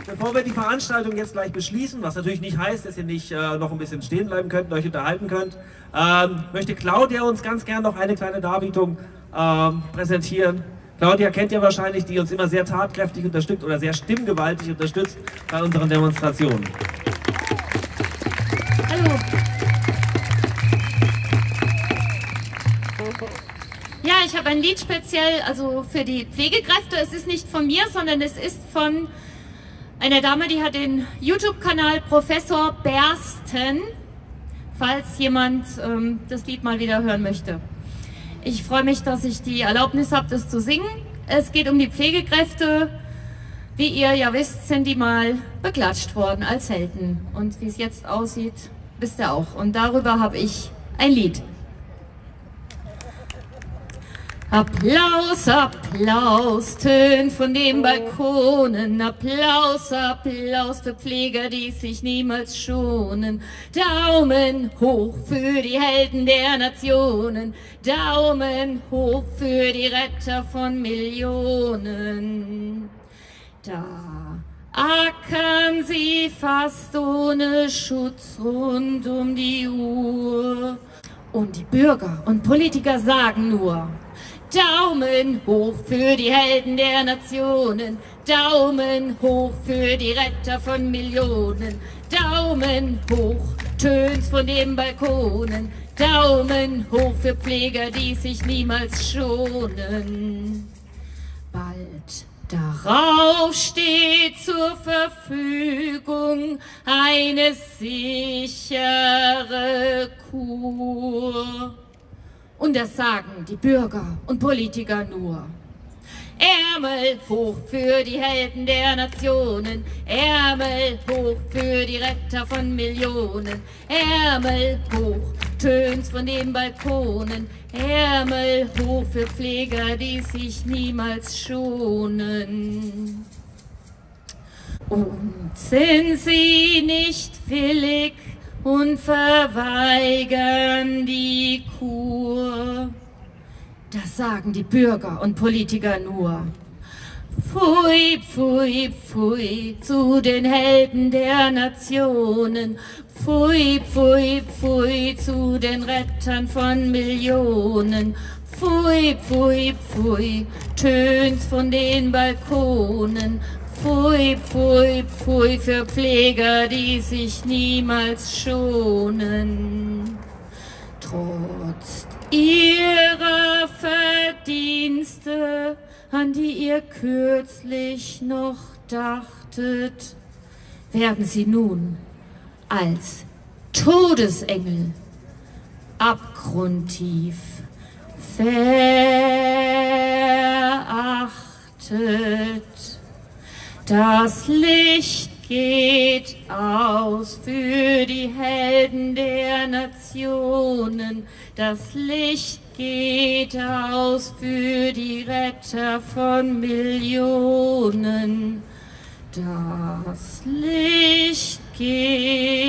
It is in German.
Bevor wir die Veranstaltung jetzt gleich beschließen, was natürlich nicht heißt, dass ihr nicht noch ein bisschen stehen bleiben könnt und euch unterhalten könnt, möchte Claudia uns ganz gern noch eine kleine Darbietung präsentieren. Claudia kennt ihr wahrscheinlich, die uns immer sehr tatkräftig unterstützt oder sehr stimmgewaltig unterstützt bei unseren Demonstrationen. Hallo. Ja, ich habe ein Lied speziell, also für die Pflegekräfte. Es ist nicht von mir, sondern es ist von einer Dame, die hat den YouTube-Kanal Professor Bersten, falls jemand das Lied mal wieder hören möchte. Ich freue mich, dass ich die Erlaubnis habe, das zu singen. Es geht um die Pflegekräfte. Wie ihr ja wisst, sind die mal beklatscht worden als Helden. Und wie es jetzt aussieht, wisst ihr auch. Und darüber habe ich ein Lied. Applaus, Applaus, tönt von den Balkonen. Applaus, Applaus für Pfleger, die sich niemals schonen. Daumen hoch für die Helden der Nationen. Daumen hoch für die Retter von Millionen. Da ackern sie fast ohne Schutz rund um die Uhr. Und die Bürger und Politiker sagen nur: Daumen hoch für die Helden der Nationen, Daumen hoch für die Retter von Millionen, Daumen hoch, tönt's von den Balkonen, Daumen hoch für Pfleger, die sich niemals schonen. Bald darauf steht zur Verfügung eine sichere Kur. Und das sagen die Bürger und Politiker nur. Ärmel hoch für die Helden der Nationen, Ärmel hoch für die Retter von Millionen, Ärmel hoch, tönt's von den Balkonen, Ärmel hoch für Pfleger, die sich niemals schonen. Und sind sie nicht willig und verweigern die Kur? Das sagen die Bürger und Politiker nur. Pfui, pfui, pfui zu den Helden der Nationen. Pfui, pfui, pfui zu den Rettern von Millionen. Pfui, pfui, pfui, tönt's von den Balkonen. Pfui, pfui, pfui für Pfleger, die sich niemals schonen. Trotz ihrer Verdienste, an die ihr kürzlich noch dachtet, werden sie nun als Todesengel abgrundtief verachtet. Das Licht geht aus für die Helden der Nationen. Das Licht geht aus für die Retter von Millionen. Das Licht geht